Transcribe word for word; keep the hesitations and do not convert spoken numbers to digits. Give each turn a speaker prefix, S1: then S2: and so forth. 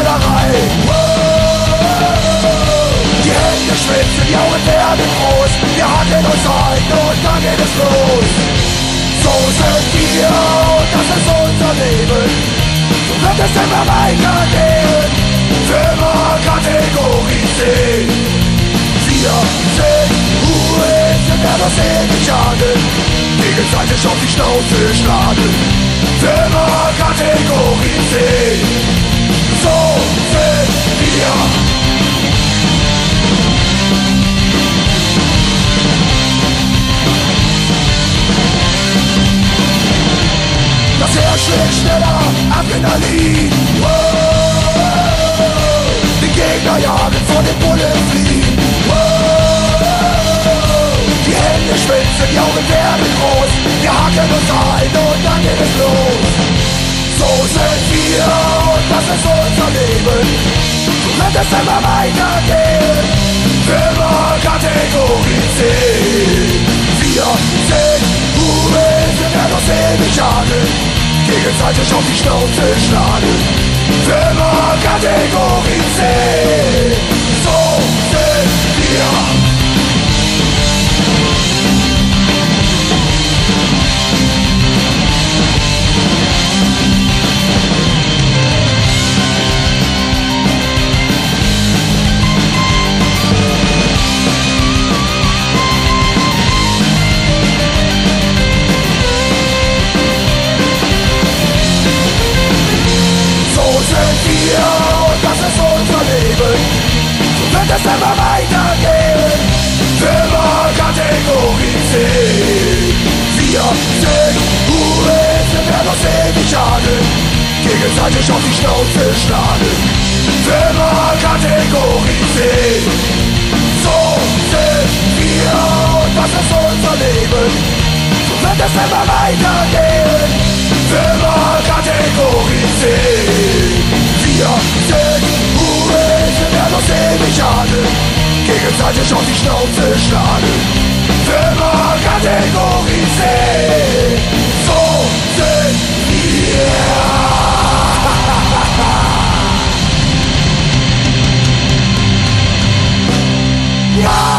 S1: Malerei. Die Hände schwitzen, die Augen werden groß. Wir hacken uns ein und dann geht es los. So sind wir und das ist unser Leben. So wird es immer weitergehen. Für immer Kategorie C. Wir sind Ujqit, wir werden uns ewig jagen, gegenseitig auf die Schnauze schlagen. Für immer Kategorie C. So sind wir. Das Herz schlägt schneller, Adrenalin. Oh, die Gegner jagen, vor den Bullen fliehen. Oh, die Hände schwitzen, die Augen werden groß. Wir hacken uns ein und dann geht es los. So sind wir und das ist unser Leben. So wird es immer weitergehen. Für immer Kategorie C. Wir sind Ujqit, wir werden uns ewig jagen, gegenseitig auf die Schnauze schlagen. Für immer Kategorie C. So sind wir. Und das ist unser Leben. So wird es immer weitergehen. Für immer Kategorie C. Wir sind Ujqit, wir werden uns ewig jagen, gegenseitig auf die Schnauze schlagen. Für immer Kategorie C. So sind wir und das ist unser Leben. So wird es immer weitergehen. Für immer Kategorie C. Wir sind Ujqit, wir werden uns ewig jagen, gegenseitig auf die Schnauze schlagen. Für immer Kategorie C. So sind wir. Ja!